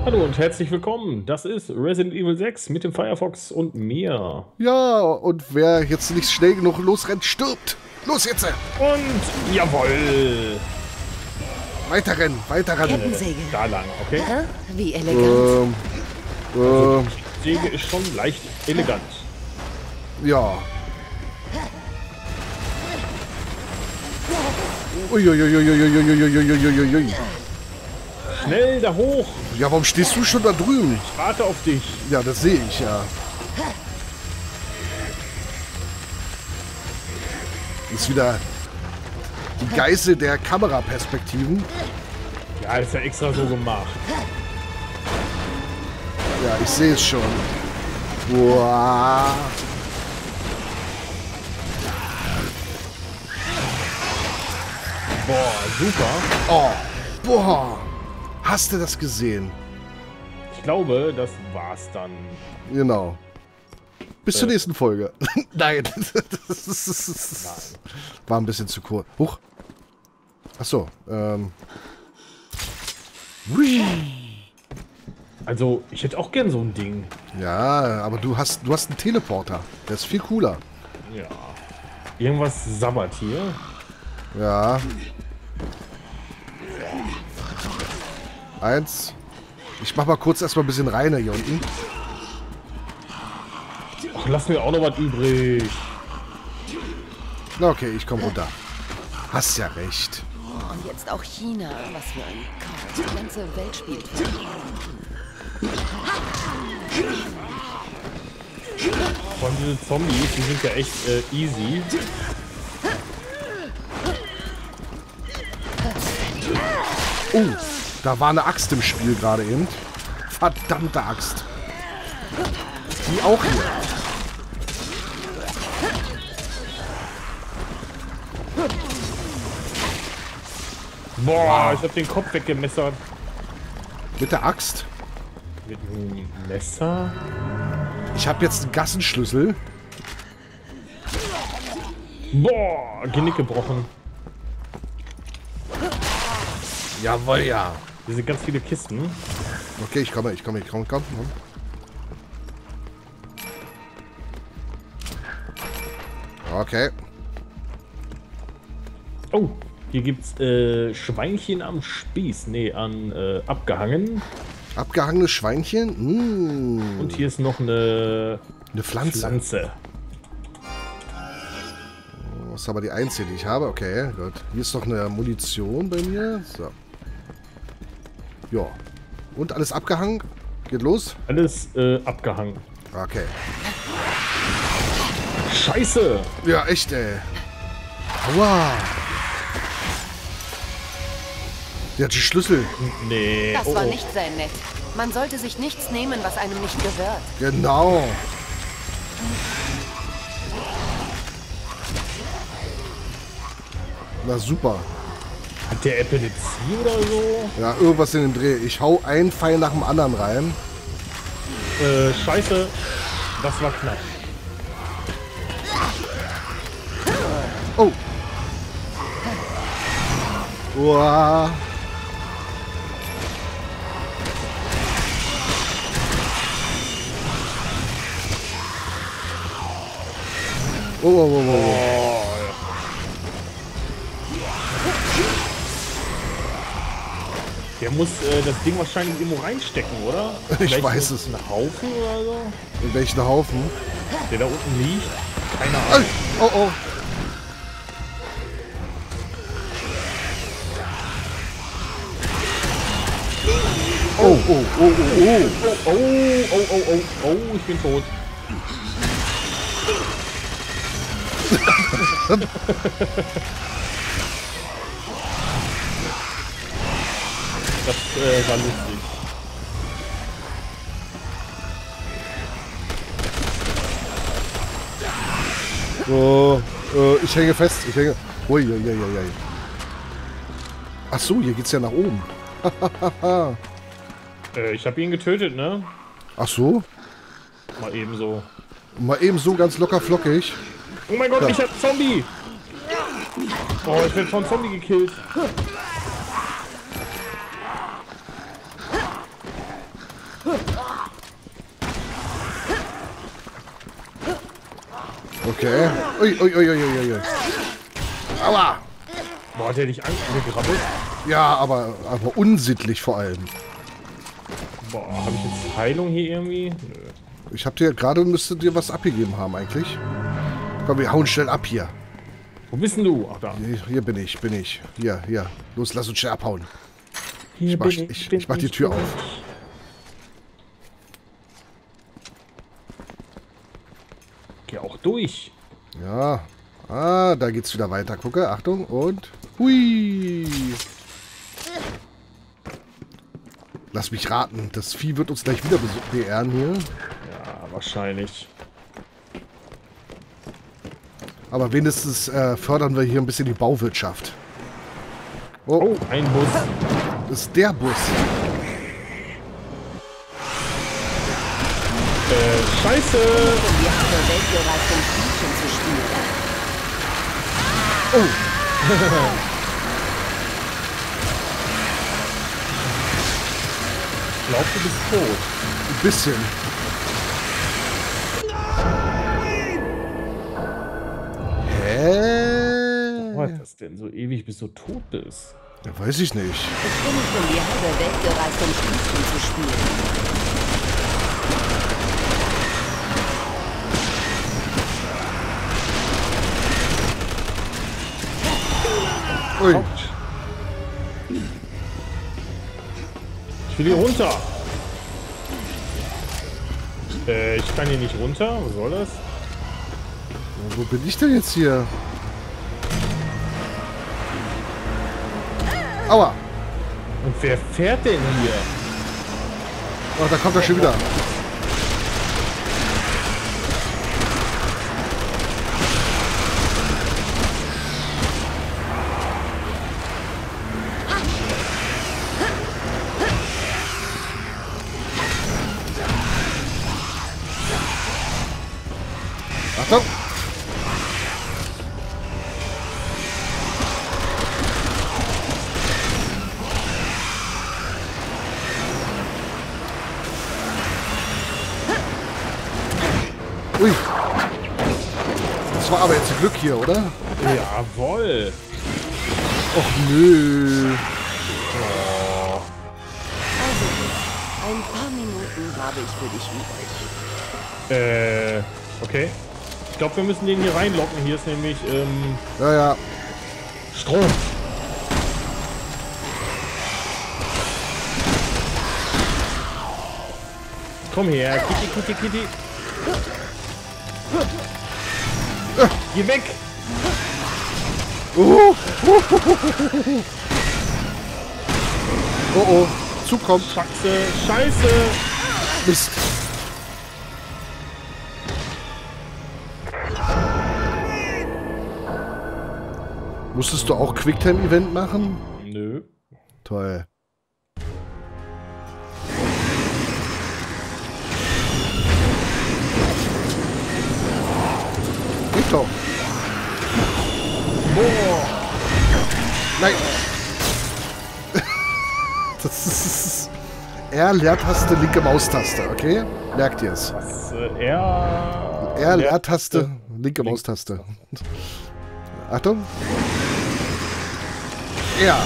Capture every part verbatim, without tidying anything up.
Hallo und herzlich willkommen. Das ist Resident Evil sechs mit dem Firefox und mir. Ja, und wer jetzt nicht schnell genug losrennt, stirbt. Los jetzt! Und jawohl. Weiterrennen, weiterrennen. Kettensäge. Da lang, okay? Hä? Wie elegant. Ähm, ähm, Die Säge ist schon leicht elegant. ja. Uiuiuiuiuiuiuiuiuiuiui. Schnell da hoch. Ja, warum stehst du schon da drüben? Ich warte auf dich. Ja, das sehe ich ja. Ist wieder die Geißel der Kameraperspektiven. Ja, ist ja extra so gemacht. Ja, ich sehe es schon. Boah. Boah, super. Oh. Boah. Hast du das gesehen? Ich glaube, das war's dann. Genau. Bis Äh. zur nächsten Folge. Nein. Das ist, war ein bisschen zu kurz. Huch. Achso. Ähm. Hui. Also, ich hätte auch gern so ein Ding. Ja, aber du hast, du hast einen Teleporter. Der ist viel cooler. Ja. Irgendwas sabbert hier. Ja. Eins. Ich mach mal kurz erstmal ein bisschen reiner hier unten. Ach, lass mir auch noch was übrig. Na okay, ich komme runter. Hast ja recht. Und jetzt auch China. Was für ein Chaos. Die ganze Welt spielt. Von diese Zombies, die sind ja echt äh, easy. Oh, da war eine Axt im Spiel gerade eben. Verdammte Axt. Die auch hier. Boah, ich hab den Kopf weggemessert. Mit der Axt. Mit einem Messer? Ich habe jetzt einen Gassenschlüssel. Boah, Genick gebrochen. Jawohl, ja. Hier sind ganz viele Kisten. Okay, ich komme, ich komme, ich komme, komm, komm. Okay. Oh, hier gibt's äh, Schweinchen am Spieß. Nee, an äh, abgehangen. Abgehangene Schweinchen. Mm. Und hier ist noch eine Eine Pflanze. Pflanze. Das ist aber die einzige, die ich habe. Okay, gut. Hier ist noch eine Munition bei mir. So. Ja. Und alles abgehangen? Geht los? Alles äh, abgehangen. Okay. Scheiße! Ja, echt, ey. Aua. Der hat die Schlüssel. Nee. Das oh, war oh. nicht sehr nett. Man sollte sich nichts nehmen, was einem nicht gehört. Genau. Na super. Hat der Epilepsie oder so? Ja, irgendwas in dem Dreh. Ich hau einen Pfeil nach dem anderen rein. Äh, scheiße. Das war knapp. Oh. Uah. Oh, oh, oh, oh, oh. Der muss äh, das Ding wahrscheinlich irgendwo reinstecken, oder? Ich Vielleicht weiß so es. Ein Haufen oder so? In welchen Haufen? Der da unten liegt? Keine Ay, Ahnung. oh, oh. Oh, oh, oh, oh, oh. Oh, oh, oh, oh, oh, ich bin tot. Das äh, war lustig. So, äh, ich hänge fest, ich hänge. Ui, ui, ui, ui. Ach so, hier geht's ja nach oben. Äh, ich habe ihn getötet, ne? Ach so? Mal eben so. Mal eben so ganz locker flockig. Oh mein Gott, Ja. ich hab Zombie! Oh, ich bin von Zombie gekillt. Okay. Ui, ui, ui, ui, ui, ui. Aua! Boah, hat der dich angegrabbelt? Ja, aber, aber unsittlich vor allem. Boah, habe ich jetzt Heilung hier irgendwie? Nö. Ich hab dir gerade, müsste dir was abgegeben haben eigentlich. Komm, wir hauen schnell ab hier. Wo bist denn du? Ach, da. Hier, hier bin ich, bin ich. Hier, hier. Los, lass uns schnell abhauen. Hier Ich mach, bin ich, bin ich mach die Tür bin auf. Geh auch durch. Ja. Ah, da geht's wieder weiter. Gucke, Achtung und... Hui! Lass mich raten, das Vieh wird uns gleich wieder beehren hier. Ja, wahrscheinlich. Aber wenigstens äh, fördern wir hier ein bisschen die Bauwirtschaft. Oh, Oh, ein Bus. das ist der Bus. Äh, Scheiße! Um die andere weltgereiften Spielchen zu spielen. Oh, Ich glaube, du bist tot. ein bisschen. Hä? Was ist das denn so ewig, bis du tot bist? Ja, weiß ich nicht. Ich bin nicht um die halbe weltgereiften Spielchen zu spielen. Ui. Ich will hier runter. Äh, ich kann hier nicht runter. Was soll das? Wo bin ich denn jetzt hier? Aua! Und wer fährt denn hier? Oh, da kommt er schon wieder. Achtung! Ui. Das war aber jetzt Glück hier, oder? Jawohl. Och nö. Also gut, ein paar Minuten habe ich für dich übrig. Äh, okay. Ich glaube, wir müssen den hier reinlocken. Hier ist nämlich, ähm, Ja, ja. Strom. Komm her, Kitty, Kitty, Kitty. Geh weg! Oh, oh, oh. Zug kommt. Scheiße, Scheiße! Mist. Musstest du auch Quicktime-Event machen? Nö. Toll. Geht doch. Boah! Nein. Das ist R, Leertaste, linke Maustaste, okay? Merkt ihr es? Was, äh, er... R, Leertaste, linke Links. Maustaste. Achtung. R.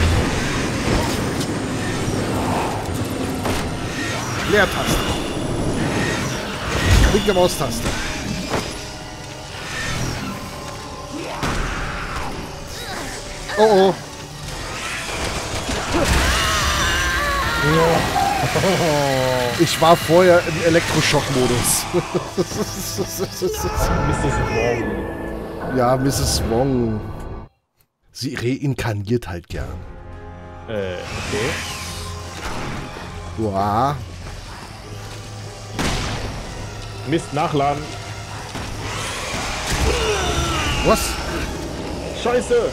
Leertaste. Linke Maustaste. Oh oh. Ich war vorher im Elektroschock-Modus. Missus Wong. Ja, Missus Wong. Sie reinkarniert halt gern. Äh, okay. Ja. Mist, nachladen. Was? Scheiße!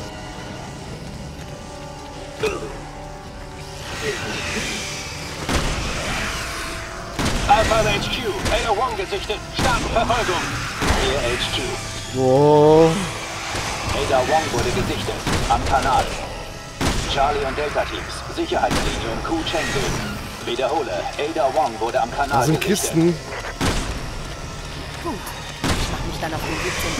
Alpha H Q, Ada Wong gesichtet. Startverfolgung. Hier H Q. Oh. Ada Wong wurde gesichtet. Am Kanal. Charlie und Delta Teams. Sicherheitslinie und Ku Chengdu. Wiederhole. Ada Wong wurde am Kanal Da sind gesichtet. Kisten. Gut, ich mache mich dann auf dem Weg zum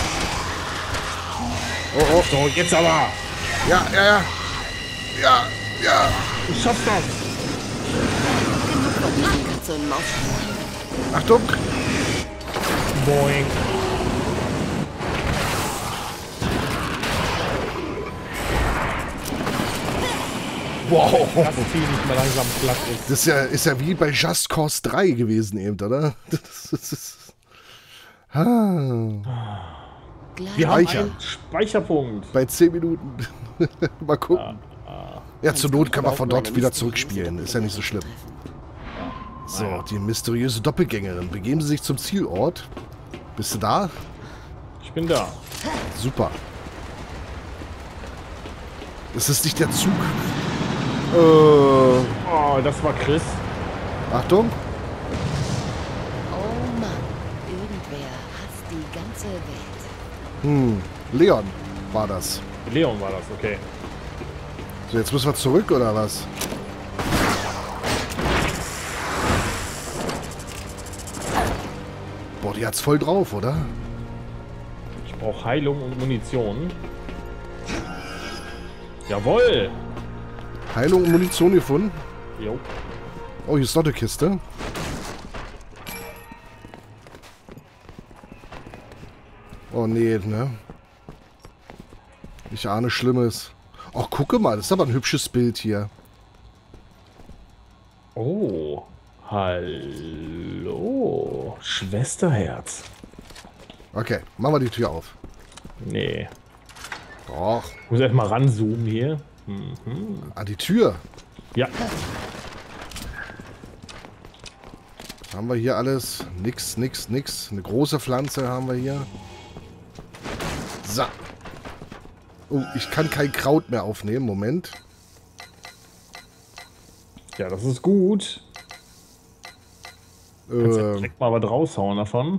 Oh, oh. So, jetzt aber. Ja, ja, ja. Ja, ja. Ich schaff das. Genug von diesen Katze- und Maus-Spielen. Achtung. Boing. Wow. Das Vieh nicht mehr langsam platt ist. Das ist ja, ist ja wie bei Just Cause drei gewesen eben, oder? Das ist... Ah. Gleich Wir haben Speicher. einen Speicherpunkt. Bei zehn Minuten. Mal gucken. Ja, zur Not kann man von dort wieder zurückspielen. Ist ja nicht so schlimm. So, die mysteriöse Doppelgängerin. Begeben Sie sich zum Zielort. Bist du da? Ich bin da. Super. Ist es nicht der Zug? Äh, Oh, das war Chris. Achtung. Oh Mann, irgendwer hasst die ganze Welt. Hm, Leon war das. Leon war das, okay. So, jetzt müssen wir zurück, oder was? Boah, die hat's voll drauf, oder? Ich brauche Heilung und Munition. Jawohl. Heilung und Munition gefunden. Jo. Oh, hier ist noch eine Kiste. Oh nee, ne? Ich ahne Schlimmes. Ach, gucke mal, das ist aber ein hübsches Bild hier. Oh. Hallo. Schwesterherz. Okay, machen wir die Tür auf. Nee. Doch. Ich muss erstmal ranzoomen hier. Mhm. Ah, die Tür. Ja. Haben wir hier alles? Nix, nix, nix. Eine große Pflanze haben wir hier. So. Oh, ich kann kein Kraut mehr aufnehmen. Moment. Ja, das ist gut. Kannst ja Ähm, direkt mal was raushauen davon.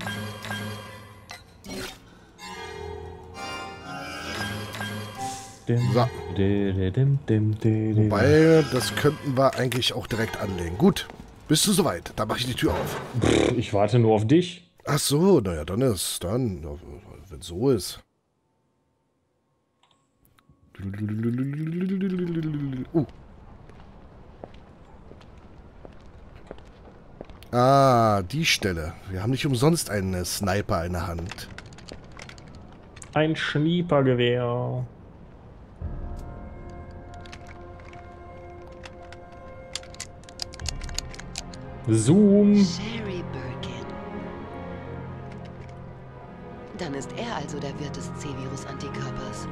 Dim, So. dim, dim, dim, dim. wobei, das könnten wir eigentlich auch direkt anlegen. Gut. Bist du soweit? Dann mache ich die Tür auf. Pff, ich warte nur auf dich. Ach so, naja, dann ist, dann, wenn so ist. Uh. Ah, die Stelle. Wir haben nicht umsonst einen Sniper in der Hand. Ein Schniepergewehr. Zoom. Sherry Birkin. Dann ist er also der Wirt des C-Virus-Antikörpers.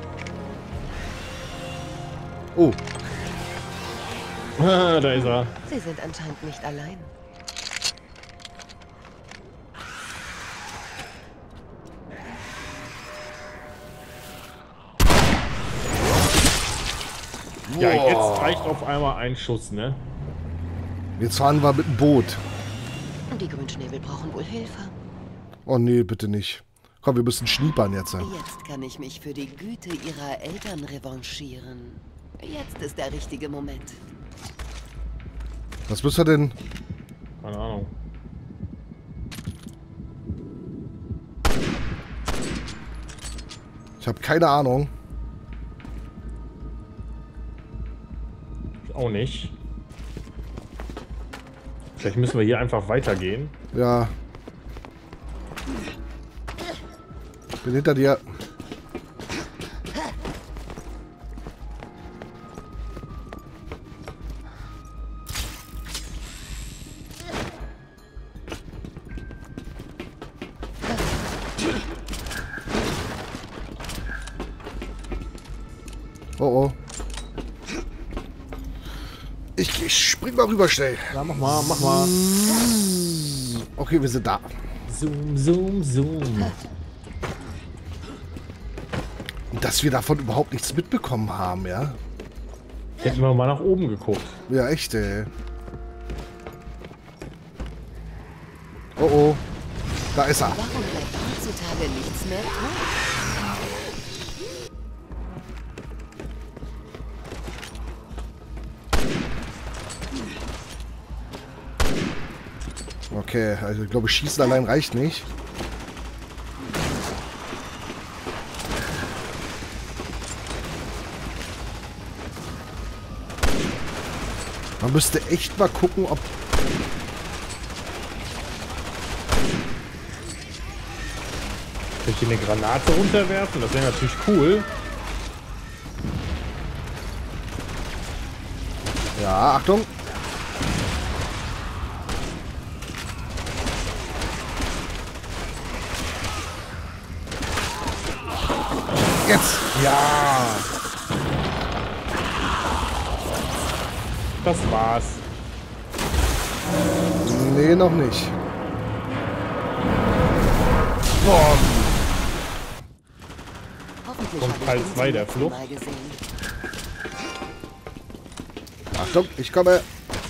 Oh, Ah, da ist er. Sie sind anscheinend nicht allein. Ja, Wow. jetzt reicht auf einmal ein Schuss, ne? Jetzt fahren wir mit dem Boot. Die Grünschnäbel brauchen wohl Hilfe. Oh nee, bitte nicht. Komm, wir müssen schniepern jetzt. Jetzt kann ich mich für die Güte ihrer Eltern revanchieren. Jetzt ist der richtige Moment. Was müssen wir denn? Keine Ahnung. Ich habe keine Ahnung. Ich auch nicht. Vielleicht müssen wir hier einfach weitergehen. Ja. Ich bin hinter dir. Oh oh. Ich, ich spring mal rüber schnell. Ja, mach mal, mach mal. Okay, wir sind da. Zoom, zoom, zoom. Und dass wir davon überhaupt nichts mitbekommen haben, ja? Hätten wir mal nach oben geguckt. Ja, echt, ey. Oh oh. Da ist er. Warum bleibt heutzutage nichts mehr tot? Okay, also ich glaube, Schießen allein reicht nicht. Man müsste echt mal gucken, ob... Kann ich hier eine Granate runterwerfen? Das wäre natürlich cool. Ja, Achtung. Jetzt. Ja. Das war's. Nee, noch nicht. Boah. Hoffentlich Kommt habe ich Teil den zwei der zum Flucht. Mal gesehen. Achtung, ich komme.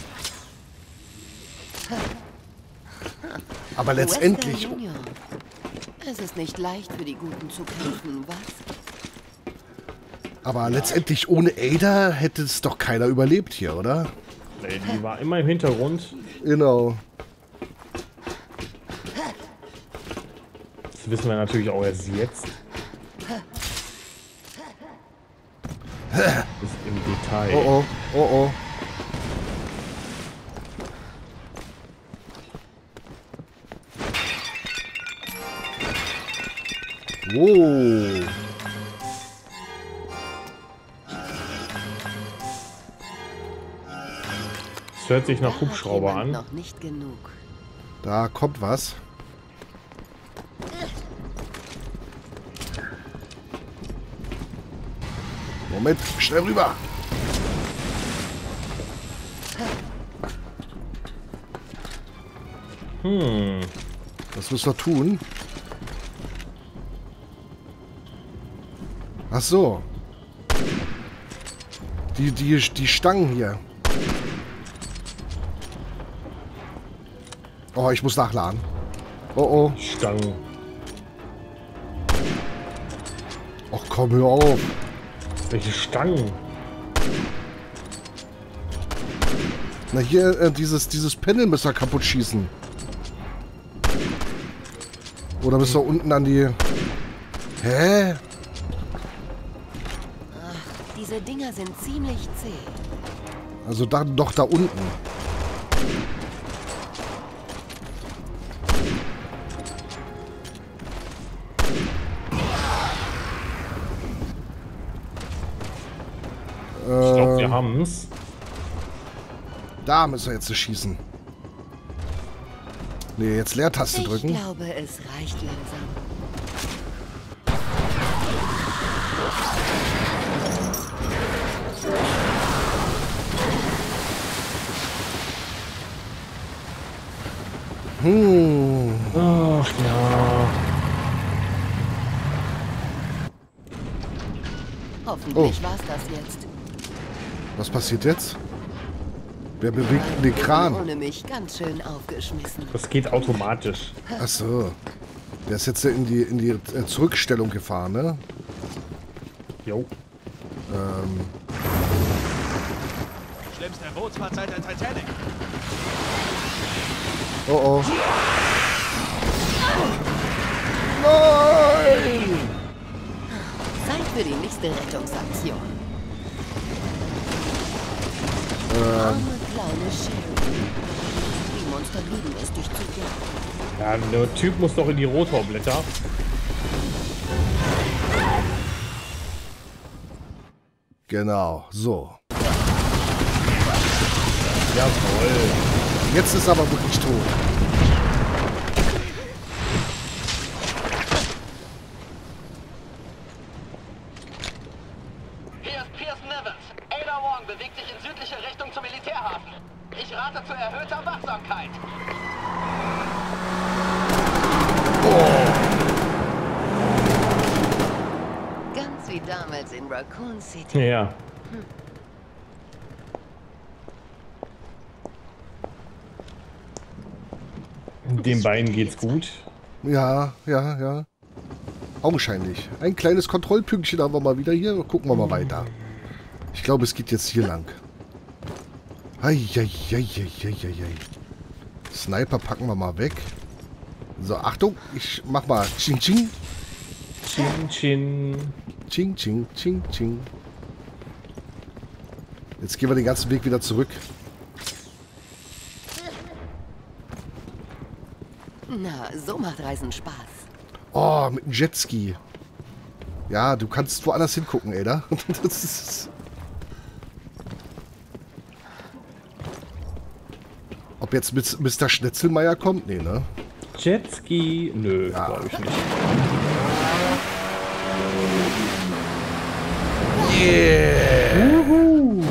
Aber letztendlich... Wesker Junior. Es ist nicht leicht für die Guten zu kämpfen, was? Aber letztendlich ohne Ada hätte es doch keiner überlebt hier, oder? Nee, die war immer im Hintergrund. Genau. Das wissen wir natürlich auch erst jetzt. Ist im Detail. Oh oh, oh oh. Wow. Es hört sich nach Da hat Hubschrauber jemand an. Noch nicht genug. Da kommt was. Moment, schnell rüber. Hm. Was müssen wir tun? Ach so. Die, die, die Stangen hier. Oh, ich muss nachladen. Oh, oh. Stangen. Ach komm, hör auf. Welche Stangen? Na hier, äh, dieses, dieses Panel müssen wir kaputt schießen. Oder müssen wir unten an die... Hä? Ach, diese Dinger sind ziemlich zäh. Also da, doch da unten. Ich glaube, wir Äh, haben's. da müssen wir jetzt schießen. Nee, jetzt Leertaste drücken. Ich glaube, es reicht langsam. Hm. Ach ja. Hoffentlich Oh. war's das jetzt. Was passiert jetzt? Wer bewegt den Ich bin Kran? ohne mich ganz schön aufgeschmissen. Das geht automatisch. Ach so. Der ist jetzt in die, in die äh, Zurückstellung gefahren, ne? Jo. Ähm, Schlimmste Bootsfahrt seit der Titanic. oh oh. Nein! Zeit für die nächste Rettungsaktion. Ähm, Arme kleine Sherry. Die Monster lieben es, dich zu jagen. Ja, der Typ muss doch in die Rotorblätter. genau, so. Jawohl. Jetzt ist er aber wirklich tot. Hier ist Pearson Nevins. Ada Wong bewegt sich in südliche Richtung zum Militärhafen. Ich rate zu erhöhter Wachsamkeit. Ganz wie damals in Raccoon City. Ja. Dem beiden geht's gut. Ja, ja, ja. Augenscheinlich. Ein kleines Kontrollpünktchen haben wir mal wieder hier. Gucken wir mal weiter. Ich glaube, es geht jetzt hier lang. Eieieiei. Sniper packen wir mal weg. So, Achtung. Ich mach mal Ching Ching. Chin, chin. Ching Ching Ching Ching. Jetzt gehen wir den ganzen Weg wieder zurück. Na, so macht Reisen Spaß. Oh, mit einem Jetski. Ja, du kannst woanders hingucken, Ada. Das ist... Ob jetzt Mister Schnetzelmeier kommt? Nee, ne? Jetski? Nö, Ja. glaube ich nicht. Yeah! Juhu.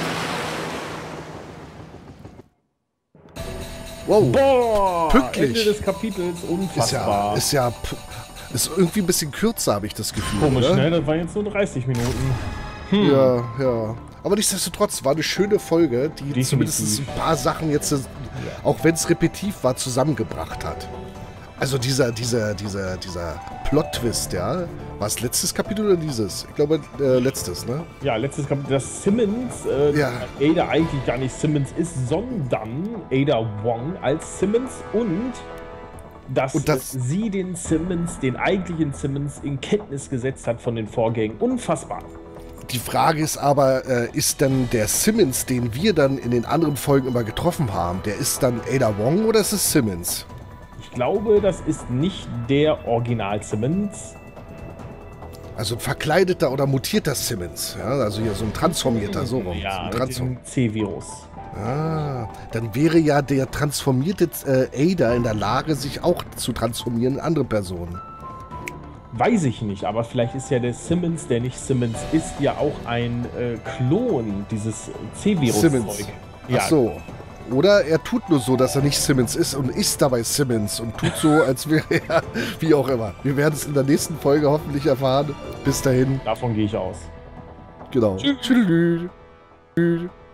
Wow, Boah! Pünktlich. Ende des Kapitels, ist ja, unfassbar. ist ja, p- ist irgendwie ein bisschen kürzer, habe ich das Gefühl. Komisch, oder? ne? Das waren jetzt nur dreißig Minuten. Hm. Ja, ja. Aber nichtsdestotrotz war eine schöne Folge, die Definitiv. zumindest ein paar Sachen jetzt, auch wenn es repetitiv war, zusammengebracht hat. Also dieser, dieser, dieser, dieser Plot-Twist, ja. War es letztes Kapitel oder dieses? Ich glaube, äh, letztes, ne? Ja, letztes Kapitel, dass Simmons, äh, Ja. Ada eigentlich gar nicht Simmons ist, sondern Ada Wong als Simmons und dass Und das- äh, sie den Simmons, den eigentlichen Simmons, in Kenntnis gesetzt hat von den Vorgängen. Unfassbar. Die Frage ist aber, äh, ist dann der Simmons, den wir dann in den anderen Folgen immer getroffen haben, der ist dann Ada Wong oder ist es Simmons? Ich glaube, das ist nicht der Original Simmons. Also ein verkleideter oder mutierter Simmons. Ja, also hier so ein transformierter, so rum. Ja, ein mit Transform dem C-Virus. ah, dann wäre ja der transformierte äh, Ada in der Lage, sich auch zu transformieren in andere Personen. Weiß ich nicht, aber vielleicht ist ja der Simmons, der nicht Simmons ist, ja auch ein äh, Klon dieses Simmons. C-Virus-Zeug. Ja, Ach so. Oder er tut nur so, dass er nicht Simmons ist und ist dabei Simmons und tut so, als wäre er, wie auch immer. Wir werden es in der nächsten Folge hoffentlich erfahren. Bis dahin. davon gehe ich aus. Genau. Tschüss. Tschüss.